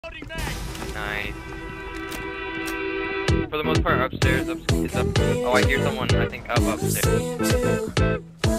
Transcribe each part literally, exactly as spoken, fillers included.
Nice. For the most part, upstairs. Up, it's up. Oh, I hear someone. I think up upstairs.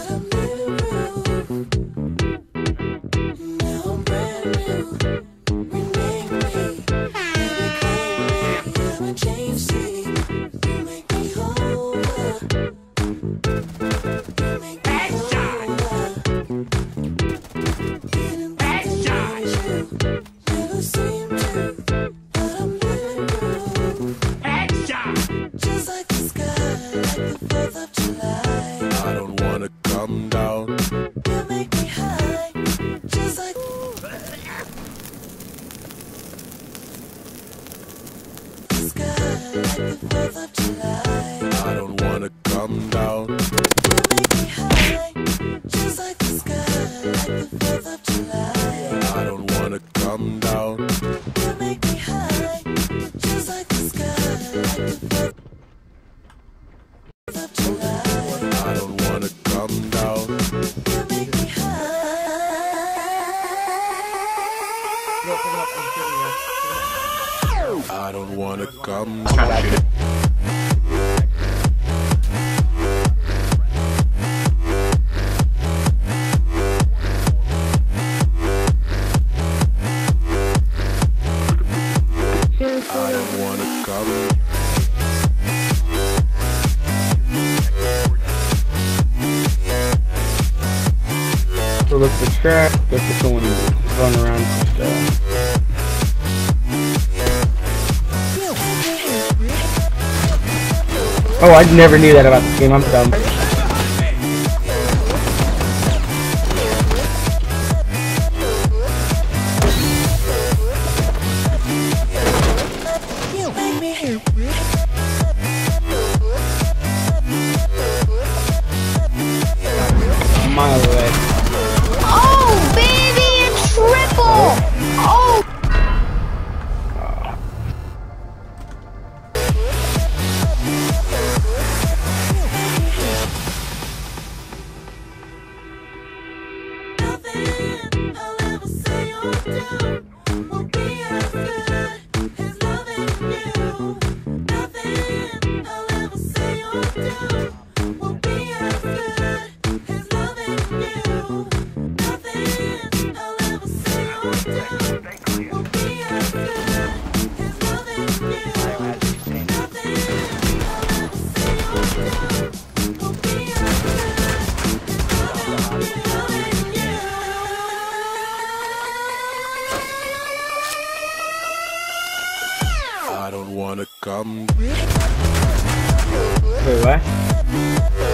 I don't wanna come down. You make me high, just like the sky, like the fourth of July. I don't wanna come down. You make me high, just like the sky, like the fourth of July. I don't wanna come down. You make me high. I don't wanna come down. So look for track, look for someone running around and stuff. Oh, I never knew that about this game, I'm dumb. A mile away. Oh, baby, it's triple! Oh! Nothing I'll ever say or do will be as good as loving you. Nothing I'll ever say or do will be as good as loving you. Nothing I'll ever say or do will be as good as loving you. Nothing I'll ever say or do will be as good as loving you. I don't wanna come. Wait, what?